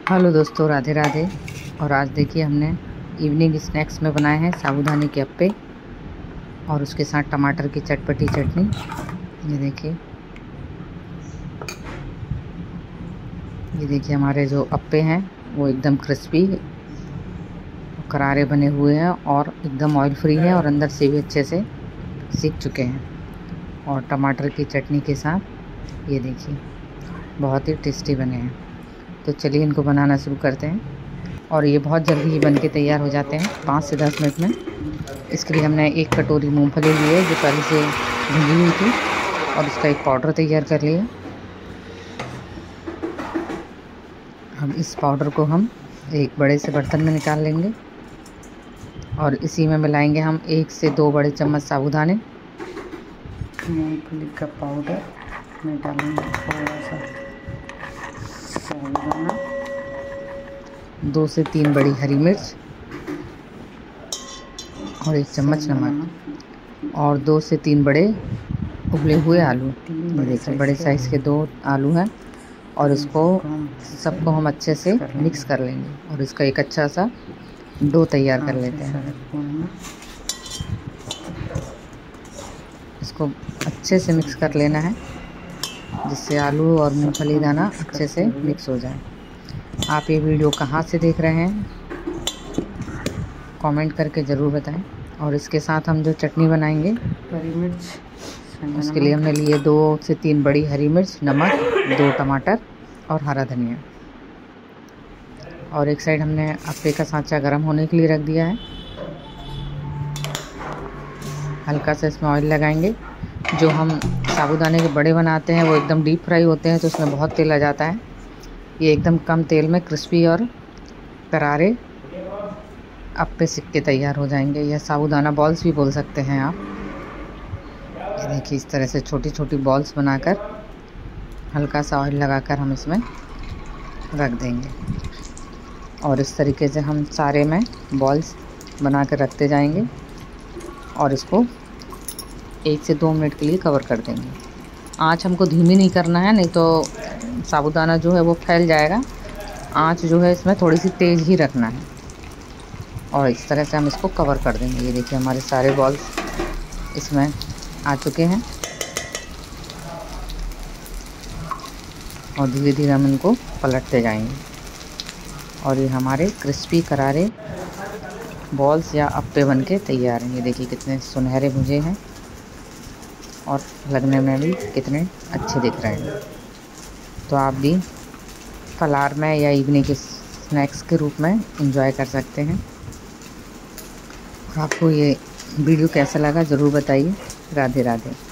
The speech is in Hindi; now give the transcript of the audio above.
हेलो दोस्तों, राधे राधे। और आज देखिए हमने इवनिंग स्नैक्स में बनाए हैं साबूदाने के अप्पे और उसके साथ टमाटर की चटपटी चटनी। ये देखिए हमारे जो अप्पे हैं वो एकदम क्रिस्पी करारे बने हुए हैं और एकदम ऑयल फ्री है और अंदर से भी अच्छे से सीख चुके हैं। और टमाटर की चटनी के साथ ये देखिए बहुत ही टेस्टी बने हैं। तो चलिए इनको बनाना शुरू करते हैं। और ये बहुत जल्दी ही बन के तैयार हो जाते हैं, 5 से 10 मिनट में। इसके लिए हमने 1 कटोरी मूंगफली ली है जो पहले से भुनी हुई थी और इसका एक पाउडर तैयार कर लिया। अब इस पाउडर को हम एक बड़े से बर्तन में निकाल लेंगे और इसी में मिलाएंगे हम 1 से 2 बड़े चम्मच साबूदाने। मूंगफली का पाउडर में डालेंगे थोड़ा सा साबूदाना, 2 से 3 बड़ी हरी मिर्च और 1 चम्मच नमक और 2 से 3 बड़े उबले हुए आलू। ये देखिए बड़े साइज़ के 2 आलू हैं और इसको सबको हम अच्छे से मिक्स कर लेंगे और इसका एक अच्छा सा डो तैयार कर लेते हैं। इसको अच्छे से मिक्स कर लेना है जिससे आलू और मूंगफली दाना अच्छे से मिक्स हो जाए। आप ये वीडियो कहाँ से देख रहे हैं कमेंट करके ज़रूर बताएं। और इसके साथ हम जो चटनी बनाएंगे हरी मिर्च, उसके लिए हमने लिए 2 से 3 बड़ी हरी मिर्च, नमक, 2 टमाटर और हरा धनिया। और एक साइड हमने अप्पे का सांचा गर्म होने के लिए रख दिया है। हल्का सा इसमें ऑयल लगाएंगे। जो हम साबूदाने के बड़े बनाते हैं वो एकदम डीप फ्राई होते हैं तो उसमें बहुत तेल आ जाता है। ये एकदम कम तेल में क्रिस्पी और करारे अप्पे सिक के तैयार हो जाएंगे। या साबूदाना बॉल्स भी बोल सकते हैं आप। ये देखिए इस तरह से छोटी छोटी बॉल्स बनाकर हल्का सा ऑयल लगाकर हम इसमें रख देंगे और इस तरीके से हम सारे में बॉल्स बना कर रखते जाएंगे और इसको 1 से 2 मिनट के लिए कवर कर देंगे। आँच हमको धीमी नहीं करना है, नहीं तो साबूदाना जो है वो फैल जाएगा। आँच जो है इसमें थोड़ी सी तेज़ ही रखना है और इस तरह से हम इसको कवर कर देंगे। ये देखिए हमारे सारे बॉल्स इसमें आ चुके हैं और धीरे धीरे हम इनको पलटते जाएंगे और ये हमारे क्रिस्पी करारे बॉल्स या अप्पे बनके तैयार हैं। ये देखिए कितने सुनहरे भुजे हैं और लगने में भी कितने अच्छे दिख रहे हैं। तो आप भी फलार में या इवनिंग के स्नैक्स के रूप में एंजॉय कर सकते हैं। आपको ये वीडियो कैसा लगा ज़रूर बताइए। राधे राधे।